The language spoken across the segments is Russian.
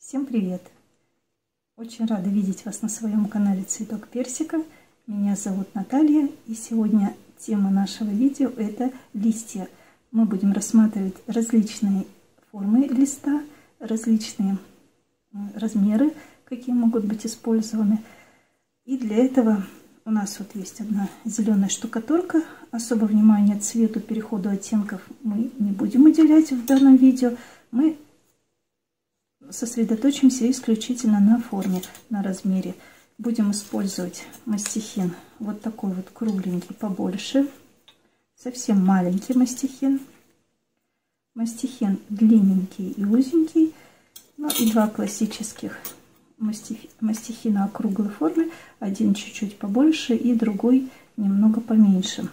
Всем привет! Очень рада видеть вас на своем канале Цветок Персика. Меня зовут Наталья, и сегодня тема нашего видео – это листья. Мы будем рассматривать различные формы листа, различные размеры, какие могут быть использованы. И для этого у нас вот есть одна зеленая штукатурка. Особо внимания цвету, переходу оттенков мы не будем уделять в данном видео. Мы сосредоточимся исключительно на форме, на размере. Будем использовать мастихин вот такой вот кругленький, побольше, совсем маленький мастихин, мастихин длинненький и узенький, ну и два классических мастихина округлой формы, один чуть-чуть побольше и другой немного поменьше.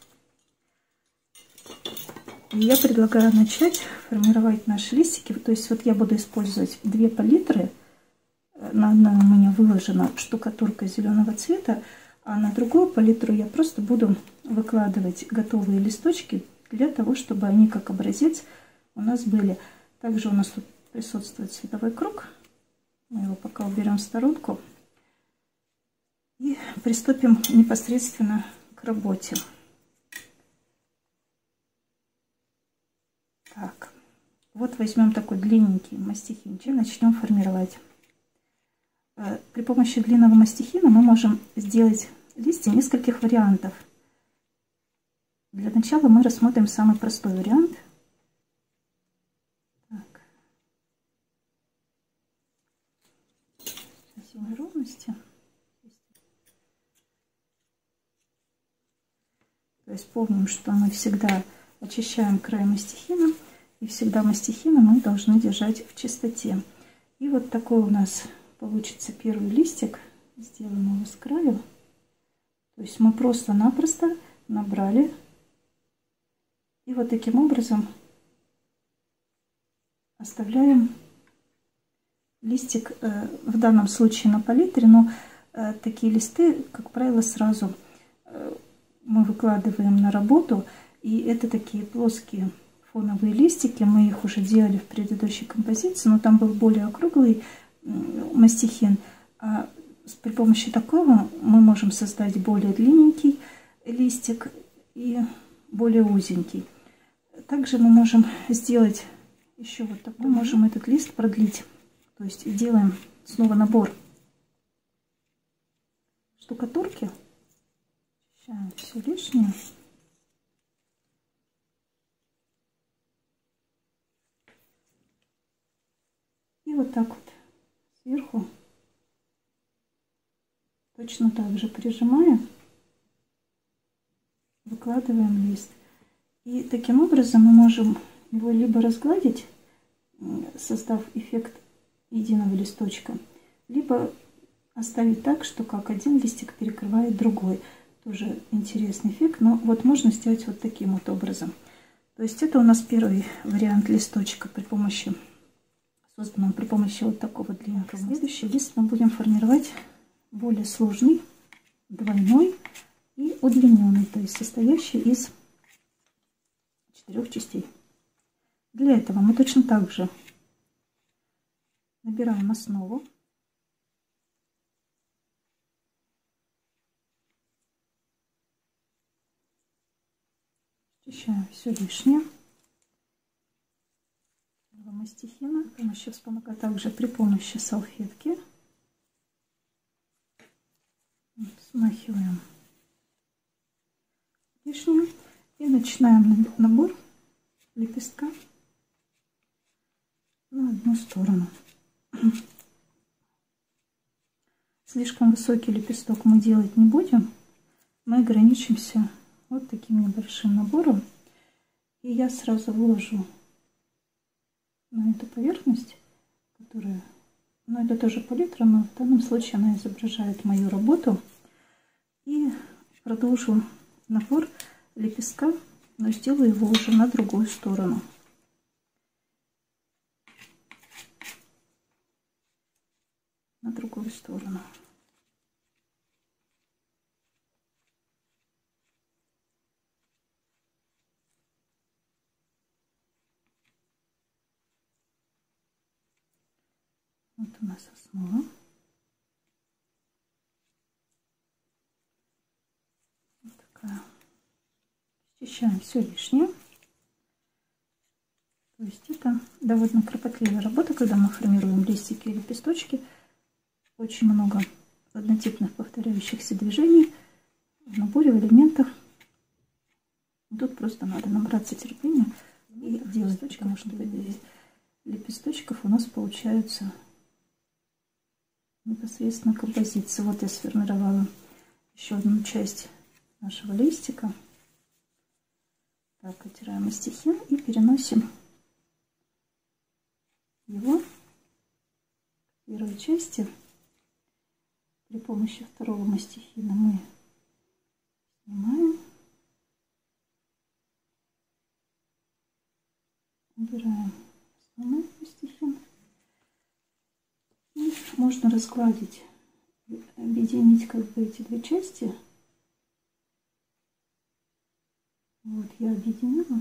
И я предлагаю начать формировать наши листики. То есть вот я буду использовать две палитры. На одной у меня выложена штукатурка зеленого цвета, а на другую палитру я просто буду выкладывать готовые листочки для того, чтобы они как образец у нас были. Также у нас тут присутствует цветовой круг. Мы его пока уберем в сторонку. И приступим непосредственно к работе. Так, вот возьмем такой длинненький мастихинчик, начнем формировать. При помощи длинного мастихина мы можем сделать листья нескольких вариантов. Для начала мы рассмотрим самый простой вариант. Так. Сейчас неровности. То есть помним, что мы всегда очищаем край мастихина. И всегда мастихина мы должны держать в чистоте. И вот такой у нас получится первый листик. Сделаем его с краю. То есть мы просто-напросто набрали. И вот таким образом оставляем листик, в данном случае на палитре, но такие листы, как правило, сразу мы выкладываем на работу. И это такие плоские фоновые листики. Мы их уже делали в предыдущей композиции, но там был более округлый мастихин. А при помощи такого мы можем создать более длинненький листик и более узенький. Также мы можем сделать еще вот такой. Мы можем этот лист продлить. То есть делаем снова набор штукатурки. Очищаем все лишнее. И вот так вот сверху точно так же прижимаем, выкладываем лист. И таким образом мы можем его либо разгладить, создав эффект единого листочка, либо оставить так, что как один листик перекрывает другой. Тоже интересный эффект, но вот можно сделать вот таким вот образом. То есть это у нас первый вариант листочка созданного при помощи вот такого длинного. Следующий лист мы будем формировать более сложный, двойной и удлиненный, то есть состоящий из 4 частей. Для этого мы точно так же набираем основу. Очищаем все лишнее. Мастихина, также при помощи салфетки смахиваем лишнее и начинаем набор лепестка на одну сторону. Слишком высокий лепесток мы делать не будем, мы ограничимся вот таким небольшим набором, и я сразу вложу на эту поверхность, которая, ну, это тоже палитра, но в данном случае она изображает мою работу, и продолжу набор лепестка, но сделаю его уже на другую сторону. На другую сторону. Вот у нас основа. Вот такая. Счищаем все лишнее. То есть это довольно кропотливая работа, когда мы формируем листики и лепесточки. Очень много однотипных повторяющихся движений в наборе, в элементах. Тут просто надо набраться терпения и делать, потому что из лепесточков у нас получаются непосредственно композиции. Вот я сформировала еще одну часть нашего листика. Так, оттираем мастихин и переносим его к первой части. При помощи второго мастихина мы снимаем, убираем основной мастихин. И можно разгладить, объединить как бы эти две части. Вот я объединила.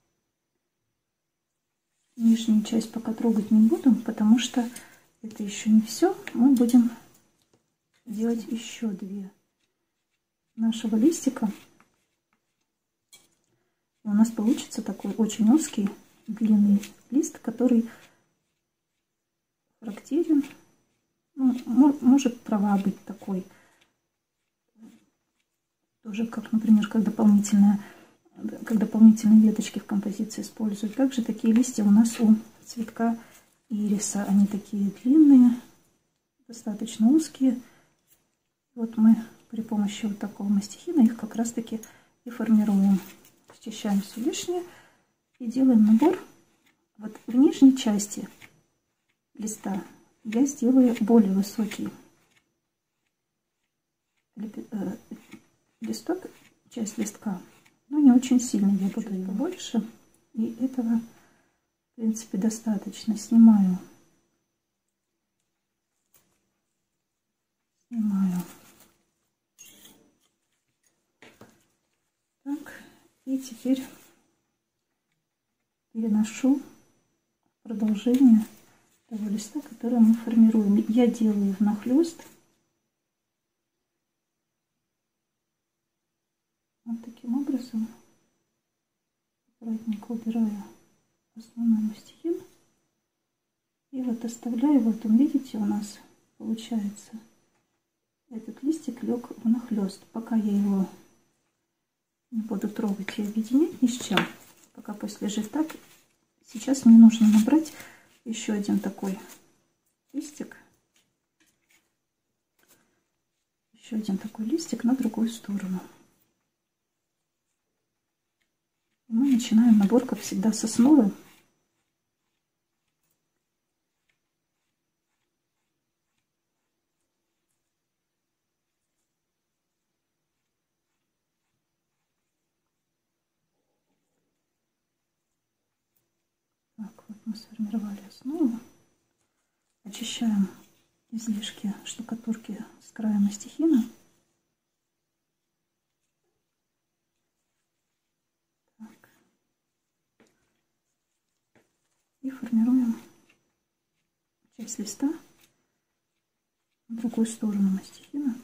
Нижнюю часть пока трогать не буду, потому что это еще не все. Мы будем делать еще две нашего листика. И у нас получится такой очень узкий, длинный лист, который характерен. Ну, может права быть такой. Тоже как, например, как дополнительные веточки в композиции используют. Также такие листья у нас у цветка ириса. Они такие длинные, достаточно узкие. Вот мы при помощи вот такого мастихина их как раз таки и формируем. Счищаем все лишнее и делаем набор. Вот в нижней части листа я сделаю более высокий листок, часть листка, но не очень сильно, я буду его больше, и этого в принципе достаточно. Снимаю так, и теперь переношу продолжение того листа, который мы формируем. Я делаю внахлёст. Вот таким образом аккуратненько убираю основной мастихин. И вот оставляю, вот он, видите, у нас получается этот листик лег внахлёст. Пока я его не буду трогать и объединять ни с чем, пока пусть лежит так. Сейчас мне нужно набрать еще один такой листик. Еще один такой листик на другую сторону. И мы начинаем набор, как всегда, с основы. Так, вот мы сформировали основу. Очищаем излишки штукатурки с края мастихина. Так. И формируем часть листа в другую сторону мастихина.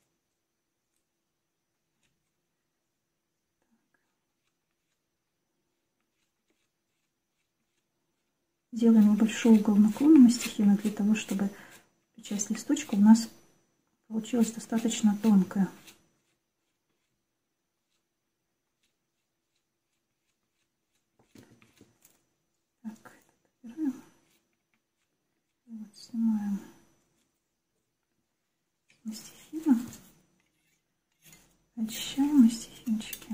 Делаем небольшой угол наклона мастихина для того, чтобы часть листочка у нас получилась достаточно тонкая. Так, убираем. Вот, снимаем мастихина, очищаем мастихинчики.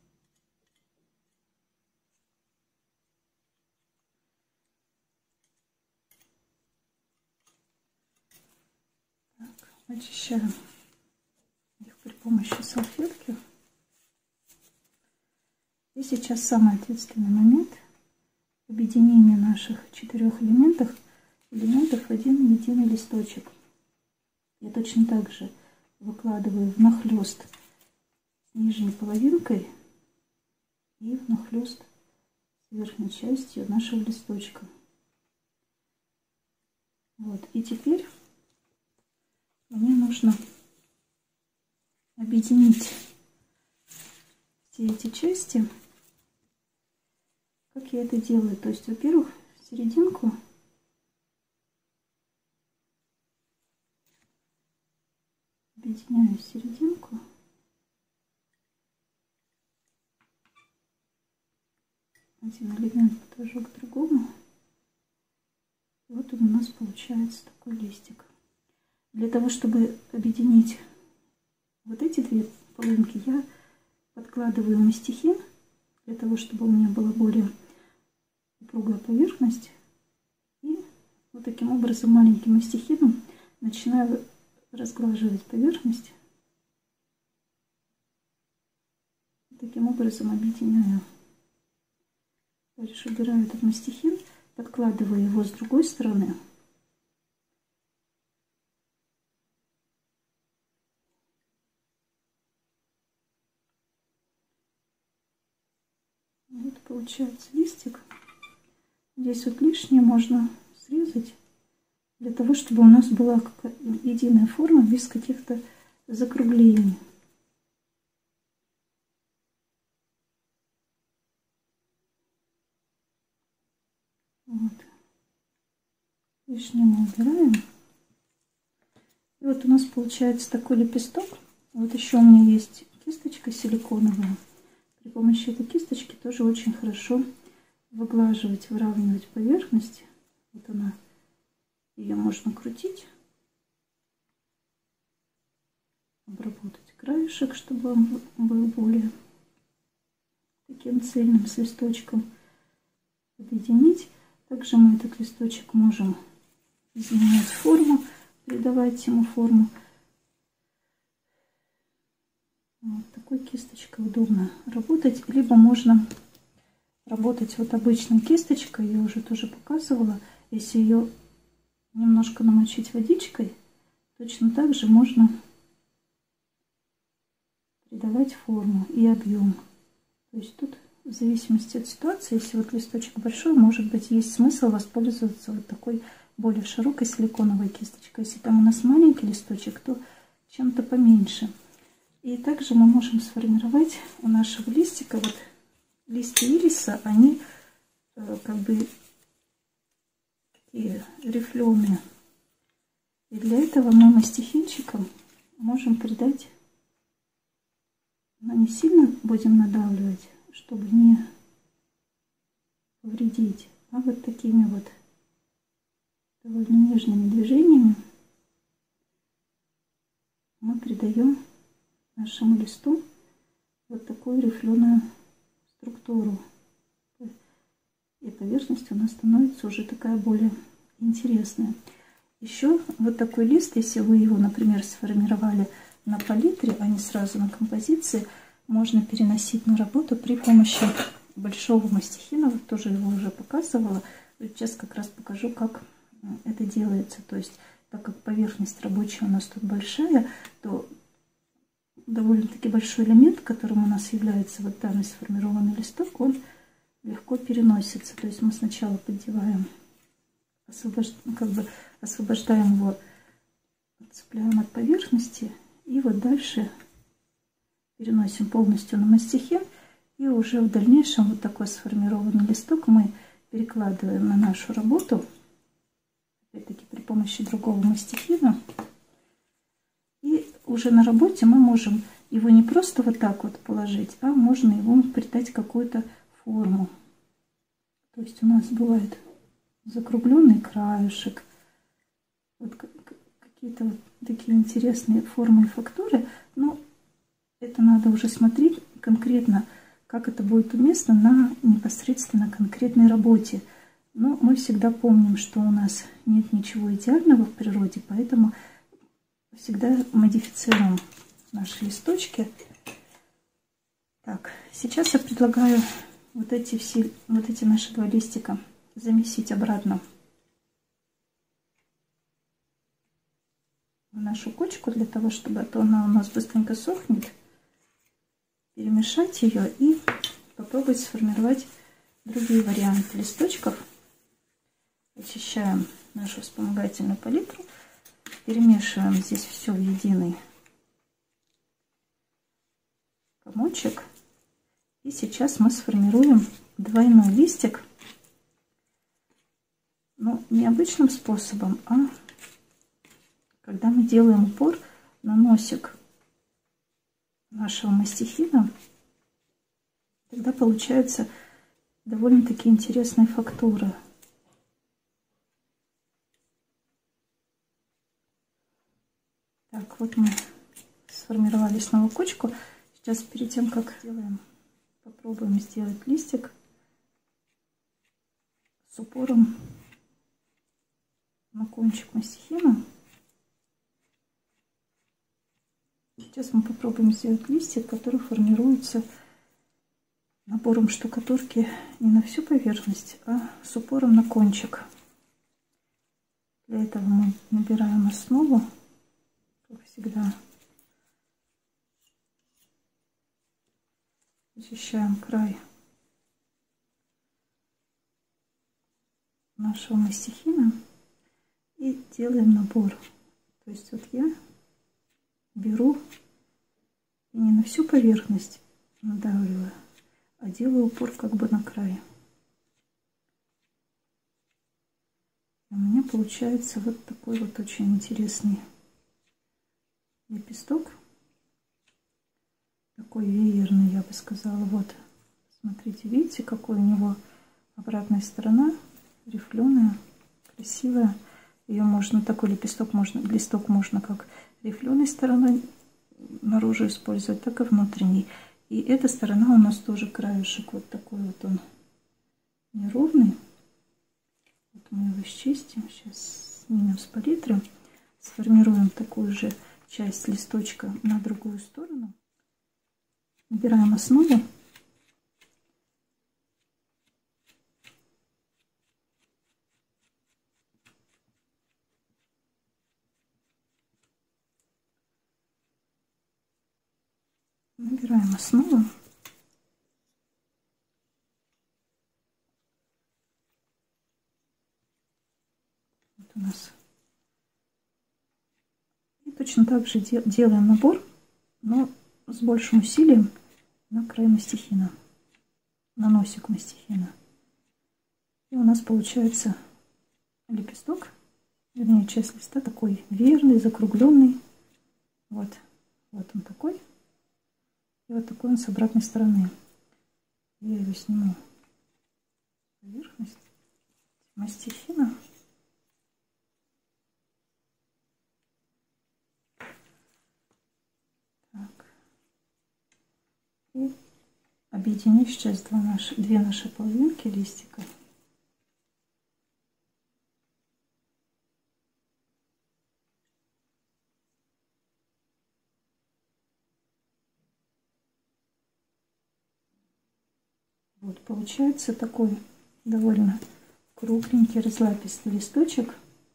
Очищаем их при помощи салфетки. И сейчас самый ответственный момент объединения наших 4 элементов в один единый листочек. Я точно так же выкладываю внахлёст с нижней половинкой и внахлёст с верхней частью нашего листочка. Вот, и теперь мне нужно объединить все эти части. Как я это делаю? То есть, во-первых, серединку объединяю серединку. Один элемент подвожу к другому. И вот он у нас получается такой листик. Для того, чтобы объединить вот эти две половинки, я подкладываю мастихин, для того, чтобы у меня была более упругая поверхность. И вот таким образом маленьким мастихином начинаю разглаживать поверхность. Таким образом объединяю. Дальше убираю этот мастихин, подкладываю его с другой стороны. Вот получается листик. Здесь вот лишнее можно срезать, для того, чтобы у нас была единая форма без каких-то закруглений. Вот. Лишнее мы убираем. И вот у нас получается такой лепесток. Вот еще у меня есть кисточка силиконовая. При помощи этой кисточки тоже очень хорошо выглаживать, выравнивать поверхность. Вот она. Ее можно крутить. Обработать краешек, чтобы он был более таким цельным, с листочком. Объединить. Также мы этот листочек можем изменять форму, придавать ему форму. Вот такой кисточкой удобно работать. Либо можно работать вот обычной кисточкой, я уже тоже показывала. Если ее немножко намочить водичкой, точно так же можно придавать форму и объем. То есть тут в зависимости от ситуации, если вот листочек большой, может быть, есть смысл воспользоваться вот такой более широкой силиконовой кисточкой. Если там у нас маленький листочек, то чем-то поменьше. И также мы можем сформировать у нашего листика, вот листья ириса, они как бы такие рифленые. И для этого мы мастихинчиком можем придать, но не сильно будем надавливать, чтобы не повредить, а вот такими вот довольно нежными движениями мы придаем нашему листу вот такую рифленую структуру. И поверхность у нас становится уже такая более интересная. Еще вот такой лист, если вы его, например, сформировали на палитре, а не сразу на композиции, можно переносить на работу при помощи большого мастихина. Вот тоже его уже показывала. Сейчас как раз покажу, как это делается. То есть, так как поверхность рабочая у нас тут большая, то довольно-таки большой элемент, которым у нас является вот данный сформированный листок, он легко переносится. То есть мы сначала поддеваем, освобождаем его, отцепляем от поверхности, и вот дальше переносим полностью на мастихин, и уже в дальнейшем вот такой сформированный листок мы перекладываем на нашу работу, опять-таки при помощи другого мастихина. И уже на работе мы можем его не просто вот так вот положить, а можно его придать какую-то форму. То есть у нас бывает закругленный краешек, вот какие-то вот такие интересные формы и фактуры, но это надо уже смотреть конкретно, как это будет уместно на непосредственно конкретной работе. Но мы всегда помним, что у нас нет ничего идеального в природе, поэтому всегда модифицируем наши листочки. Так, сейчас я предлагаю вот эти наши два листика замесить обратно в нашу кучку, для того, чтобы то она у нас быстренько сохнет. Перемешать ее и попробовать сформировать другие варианты листочков. Очищаем нашу вспомогательную палитру, перемешиваем здесь все в единый комочек. И сейчас мы сформируем двойной листик, но не обычным способом, а когда мы делаем упор на носик нашего мастихина, тогда получается довольно-таки интересная фактура. Так, вот мы сформировали снова кучку. Сейчас перед тем, как сделаем, попробуем сделать листик с упором на кончик мастихина. Сейчас мы попробуем сделать листик, который формируется набором штукатурки не на всю поверхность, а с упором на кончик. Для этого мы набираем основу, как всегда. Очищаем край нашего мастихина и делаем набор. То есть вот я беру и не на всю поверхность надавливаю, а делаю упор как бы на край. У меня получается вот такой вот очень интересный лепесток. Такой веерный, я бы сказала. Вот, смотрите, видите, какой у него обратная сторона, рифленая, красивая. Ее можно, такой листок можно как рифленой стороной наружу использовать, так и внутренней. И эта сторона у нас тоже краешек вот такой вот, он неровный. Вот мы его счистим, сейчас снимем с палитры, сформируем такую же часть листочка на другую сторону. Набираем основу. Набираем основу. Вот у нас. И точно так же делаем набор, но с большим усилием на край мастихина, на носик мастихина. И у нас получается лепесток, вернее часть листа такой веерный, закругленный. Вот, вот он такой. И вот такой он с обратной стороны. Я его сниму поверхность мастихина. Так. И объединю сейчас две наши половинки листика. Вот получается такой довольно кругленький разлапистый листочек.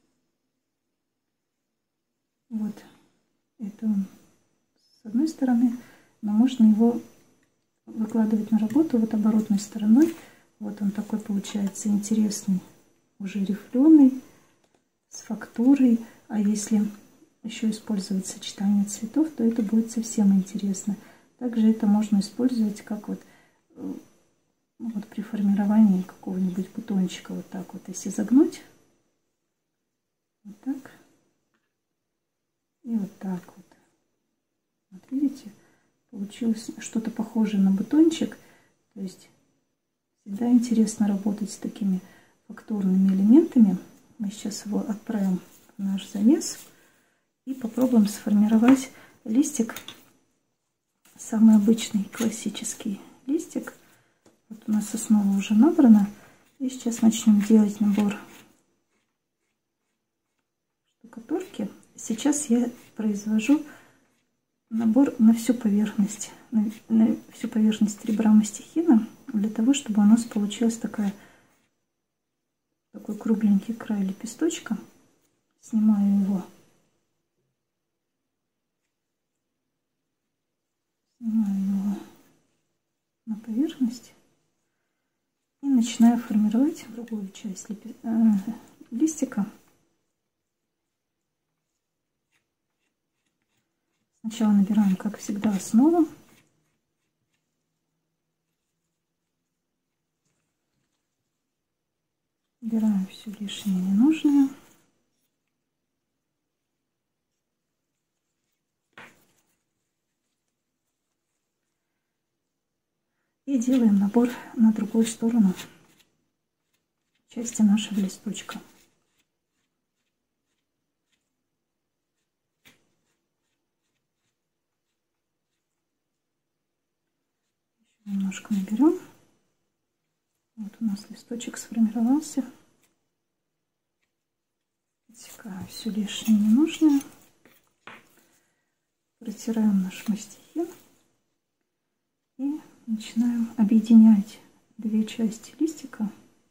Вот это он с одной стороны, но можно его выкладывать на работу вот оборотной стороной. Вот он такой получается интересный, уже рифленый, с фактурой. А если еще использовать сочетание цветов, то это будет совсем интересно. Также это можно использовать как вот при формировании какого-нибудь бутончика. Вот так вот, если загнуть, вот так и вот так вот. Вот видите, получилось что-то похожее на бутончик. То есть всегда интересно работать с такими фактурными элементами. Мы сейчас его отправим в наш замес и попробуем сформировать листик, самый обычный классический листик. Вот у нас основа уже набрана, и сейчас начнем делать набор штукатурки. Сейчас я произвожу набор на всю поверхность, на всю поверхность ребра мастихина, для того, чтобы у нас получилась такой кругленький край лепесточка. Снимаю его, на поверхность и начинаю формировать другую часть листика. Сначала набираем, как всегда, основу. Убираем все лишнее, ненужное. И делаем набор на другую сторону части нашего листочка. Еще немножко наберем. Вот у нас листочек сформировался. Отсекаем все лишнее, ненужное. Протираем наш мастихин. И начинаем объединять две части листика.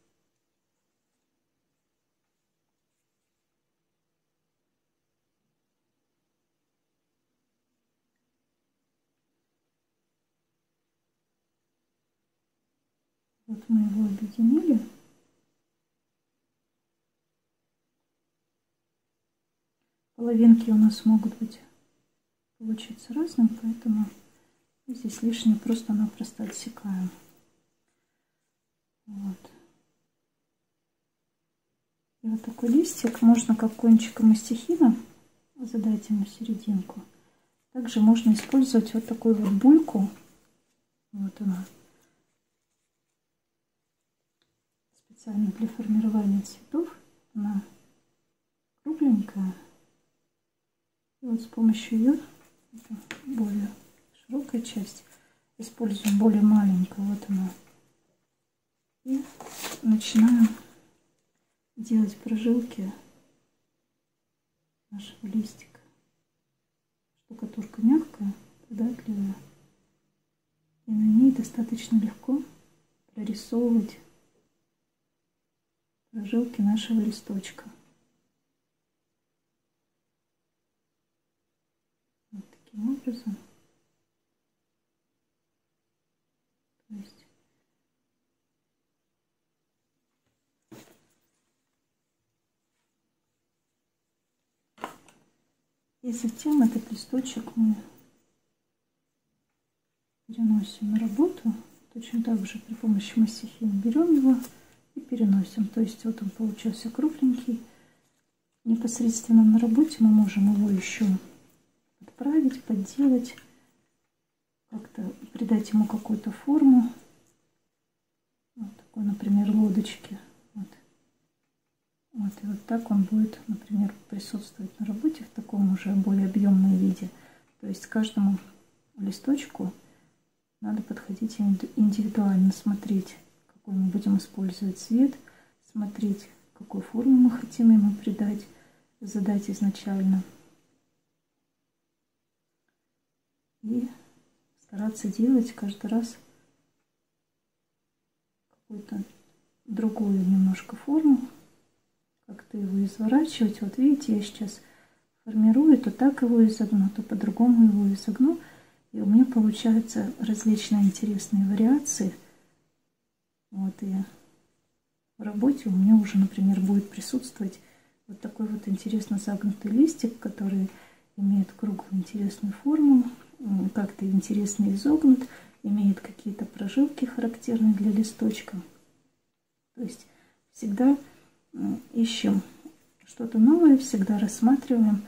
Вот мы его объединили. Половинки у нас могут быть получиться разным, поэтому здесь лишнее просто-напросто отсекаем. Вот. И вот такой листик можно как кончиком мастихина задать ему серединку. Также можно использовать вот такую вот бульку. Вот она. Специально для формирования цветов. Она кругленькая. И вот с помощью ее, это более широкая часть, используем более маленькую. Вот она. И начинаем делать прожилки нашего листика. Штукатурка мягкая, податливая. И на ней достаточно легко прорисовывать прожилки нашего листочка. Вот таким образом. То есть и затем этот листочек мы переносим на работу. Точно так же при помощи мастихина берем его и переносим. То есть вот он получился кругленький. Непосредственно на работе мы можем его еще подправить, подделать, как-то придать ему какую-то форму. Вот такой, например, лодочки. Вот, и вот так он будет, например, присутствовать на работе в таком уже более объемном виде. То есть каждому листочку надо подходить индивидуально, смотреть, какой мы будем использовать цвет, смотреть, какую форму мы хотим ему придать, задать изначально. И стараться делать каждый раз какую-то другую немножко форму. Как-то его изворачивать. Вот видите, я сейчас формирую, то так его изогну, то по-другому его изогну. И у меня получаются различные интересные вариации. Вот и в работе у меня уже, например, будет присутствовать вот такой вот интересно загнутый листик, который имеет круглую интересную форму, как-то интересно изогнут, имеет какие-то прожилки характерные для листочка. То есть всегда ищем что-то новое, всегда рассматриваем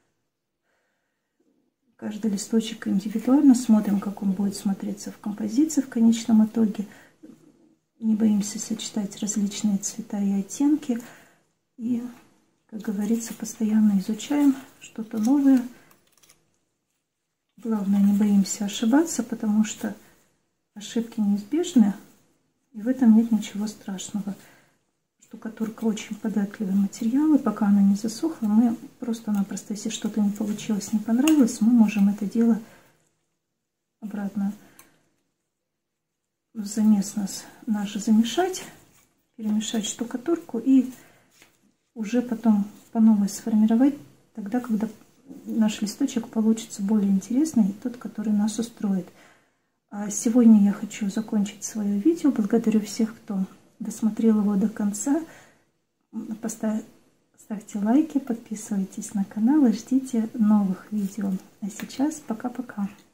каждый листочек индивидуально, смотрим, как он будет смотреться в композиции в конечном итоге. Не боимся сочетать различные цвета и оттенки. И, как говорится, постоянно изучаем что-то новое. Главное, не боимся ошибаться, потому что ошибки неизбежны, и в этом нет ничего страшного. Штукатурка очень податливый материал, и пока она не засохла, мы просто-напросто, если что-то не получилось, не понравилось, мы можем это дело обратно в замес наш замешать, перемешать штукатурку и уже потом по новой сформировать, тогда, когда наш листочек получится более интересный, тот, который нас устроит. А сегодня я хочу закончить свое видео. Благодарю всех, кто досмотрел его до конца. ставьте лайки, подписывайтесь на канал и ждите новых видео. А сейчас пока-пока.